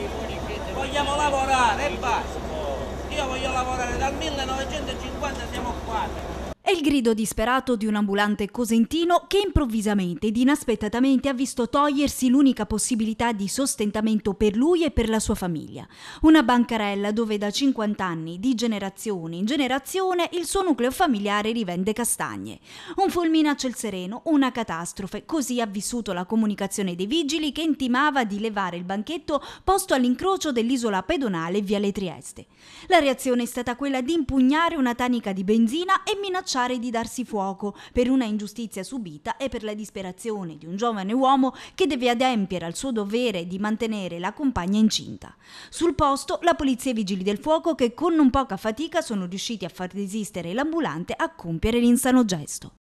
Vogliamo lavorare e basta. Io voglio lavorare dal 1950, siamo qua. È il grido disperato di un ambulante cosentino che improvvisamente ed inaspettatamente ha visto togliersi l'unica possibilità di sostentamento per lui e per la sua famiglia. Una bancarella dove da 50 anni, di generazione in generazione, il suo nucleo familiare rivende castagne. Un fulmine a ciel sereno, una catastrofe, così ha vissuto la comunicazione dei vigili che intimava di levare il banchetto posto all'incrocio dell'isola pedonale Viale Trieste. La reazione è stata quella di impugnare una tanica di benzina e minacciare di darsi fuoco per una ingiustizia subita e per la disperazione di un giovane uomo che deve adempiere al suo dovere di mantenere la compagna incinta. Sul posto la polizia e i vigili del fuoco che con non poca fatica sono riusciti a far resistere l'ambulante a compiere l'insano gesto.